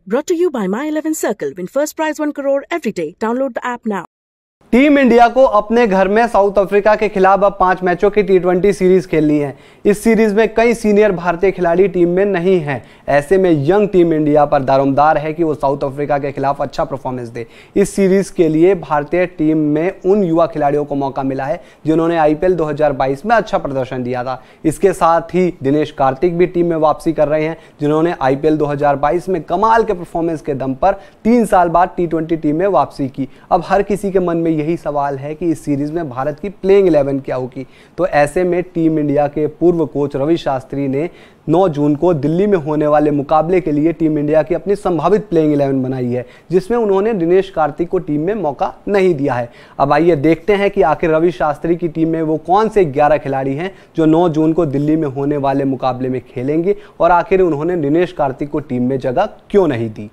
Brought to you by My 11 Circle. Win first prize 1 crore every day. Download the app now. Team India को अपने घर में south Africa के खिलाफ अब 5 मैचों की टी20 सीरीज खेलनी है। इस सीरीज में कई सीनियर भारतीय खिलाड़ी टीम में नहीं हैं। ऐसे में यंग टीम इंडिया पर दारोमदार है कि वो साउथ अफ्रीका के खिलाफ अच्छा परफॉर्मेंस दे। इस सीरीज के लिए भारतीय टीम में उन युवा खिलाड़ियों को मौका मिला है जिन्होंने आईपीएल 2022 में अच्छा प्रदर्शन दिया था। इसके साथ ही दिनेश कार्तिक भी टीम में वापसी कर रहे हैं, जिन्होंने आईपीएल 2022 में कमाल के परफॉर्मेंस के दम पर 3 साल बाद टी20 टीम में वापसी की। अब हर किसी के मन में यही सवाल है कि इस सीरीज में भारत की प्लेइंग 11 क्या होगी। तो ऐसे में टीम इंडिया के पूर्व कोच रवि शास्त्री ने 9 जून को दिल्ली में होने वाले मुकाबले के लिए टीम इंडिया की अपनी संभावित प्लेइंग 11 बनाई है, जिसमें उन्होंने दिनेश कार्तिक को टीम में मौका नहीं दिया है। अब आइए देखते हैं कि आखिर रवि शास्त्री की टीम में वो कौन से 11 खिलाड़ी हैं जो 9 जून को दिल्ली में होने वाले मुकाबले में खेलेंगे और आखिर उन्होंने दिनेश कार्तिक को टीम में जगह क्यों नहीं दी।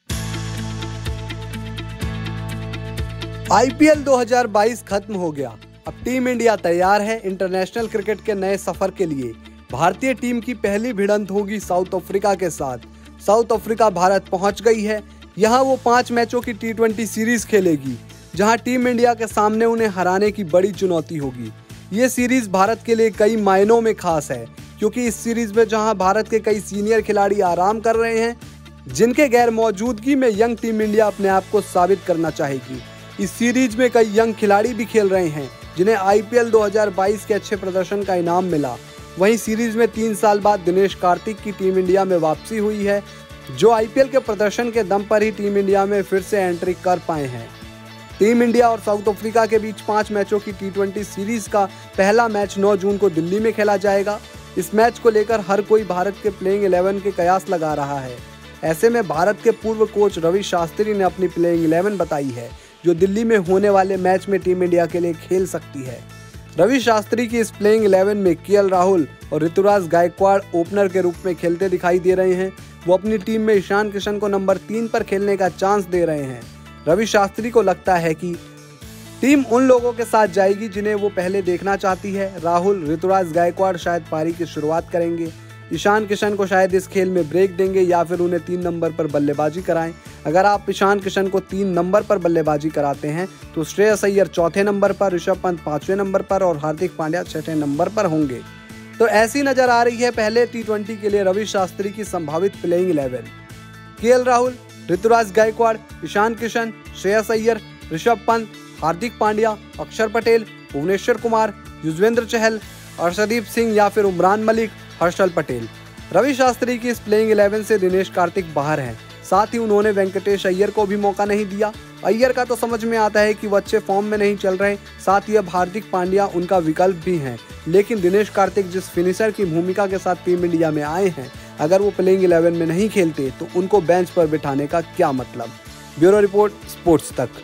आईपीएल 2022 खत्म हो गया। अब टीम इंडिया तैयार है इंटरनेशनल क्रिकेट के नए सफर के लिए। भारतीय टीम की पहली भिड़ंत होगी साउथ अफ्रीका के साथ। साउथ अफ्रीका भारत पहुंच गई है। यहां वो 5 मैचों की टी20 सीरीज खेलेगी, जहां टीम इंडिया के सामने उन्हें हराने की बड़ी चुनौती होगी। ये सीरीज भारत के लिए कई मायनों में खास है, क्योंकि इस सीरीज में जहां भारत के कई सीनियर खिलाड़ी आराम कर रहे हैं, जिनके गैर मौजूदगी में यंग टीम इंडिया अपने आप को साबित करना चाहेगी। इस सीरीज में कई यंग खिलाड़ी भी खेल रहे हैं, जिन्हें आईपीएल 2022 के अच्छे प्रदर्शन का इनाम मिला। वहीं सीरीज में 3 साल बाद दिनेश कार्तिक की टीम इंडिया में वापसी हुई है, जो आईपीएल के प्रदर्शन के दम पर ही टीम इंडिया में फिर से एंट्री कर पाए हैं। टीम इंडिया और साउथ अफ्रीका के बीच 5 मैचों की टी20 सीरीज का पहला मैच 9 जून को दिल्ली में खेला जाएगा। इस मैच को लेकर हर कोई भारत के प्लेइंग 11 के कयास लगा रहा है। ऐसे में भारत के पूर्व कोच रवि शास्त्री ने अपनी प्लेइंग 11 बताई है, जो दिल्ली में होने वाले मैच में टीम इंडिया के लिए खेल सकती है। रवि शास्त्री की इस प्लेइंग 11 में केएल राहुल और ऋतुराज गायकवाड़ ओपनर के रूप में खेलते दिखाई दे रहे हैं। वो अपनी टीम में ईशान किशन को नंबर 3 पर खेलने का चांस दे रहे हैं। रवि शास्त्री को लगता है कि टीम उन लोगों के साथ जाएगी जिन्हें वो पहले देखना चाहती है। राहुल, ऋतुराज गायकवाड़ शायद पारी की शुरुआत करेंगे। ईशान किशन को शायद इस खेल में ब्रेक देंगे या फिर उन्हें 3 नंबर पर बल्लेबाजी कराएं। अगर आप ईशान किशन को 3 नंबर पर बल्लेबाजी कराते हैं तो श्रेयस अय्यर 4थे नंबर पर, ऋषभ पंत 5वें नंबर पर और हार्दिक पांड्या 6ठे नंबर पर होंगे। तो ऐसी नजर आ रही है पहले टी20 के लिए रवि शास्त्री की संभावित प्लेइंग 11। केएल राहुल, ऋतुराज गायकवाड़, ईशान किशन, श्रेयस अय्यर, ऋषभ पंत, हार्दिक पांड्या, अक्षर पटेल, भुवनेश्वर कुमार, युजवेंद्र चहल, अर्शदीप सिंह या फिर उमरान मलिक, हर्षल पटेल। रवि शास्त्री की इस प्लेइंग 11 से दिनेश कार्तिक बाहर हैं। साथ ही उन्होंने वेंकटेश अय्यर को भी मौका नहीं दिया। अय्यर का तो समझ में आता है कि वो अच्छे फॉर्म में नहीं चल रहे। साथ ही अब हार्दिक पांड्या उनका विकल्प भी हैं। लेकिन दिनेश कार्तिक जिस फिनिशर की भूमिका के साथ टीम इंडिया में आए हैं, अगर वो प्लेइंग 11 में नहीं खेलते तो उनको बेंच पर बिठाने का क्या मतलब। ब्यूरो रिपोर्ट, स्पोर्ट्स तक।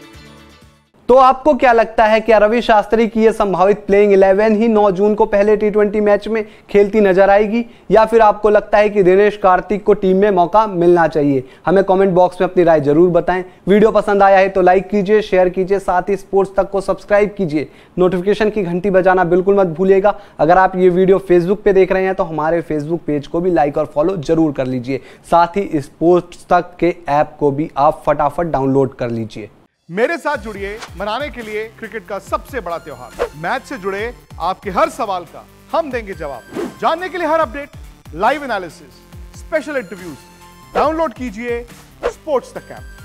तो आपको क्या लगता है, क्या रवि शास्त्री की यह संभावित प्लेइंग 11 ही 9 जून को पहले टी20 मैच में खेलती नजर आएगी, या फिर आपको लगता है कि दिनेश कार्तिक को टीम में मौका मिलना चाहिए? हमें कमेंट बॉक्स में अपनी राय जरूर बताएं। वीडियो पसंद आया है तो लाइक कीजिए, शेयर कीजिए, साथ ही स्पोर्ट्स तक को सब्सक्राइब कीजिए। नोटिफिकेशन की घंटी बजाना बिल्कुल मत भूलिएगा। अगर आप ये वीडियो फेसबुक पे देख रहे हैं तो हमारे फेसबुक पेज को भी लाइक और फॉलो जरूर कर लीजिए। साथ ही स्पोर्ट्स तक के ऐप को भी आप फटाफट डाउनलोड कर लीजिए। मेरे साथ जुड़िए मनाने के लिए क्रिकेट का सबसे बड़ा त्योहार। मैच से जुड़े आपके हर सवाल का हम देंगे जवाब। जानने के लिए हर update, live analysis, special interviews, download कीजिए स्पोर्ट्स तक ऐप।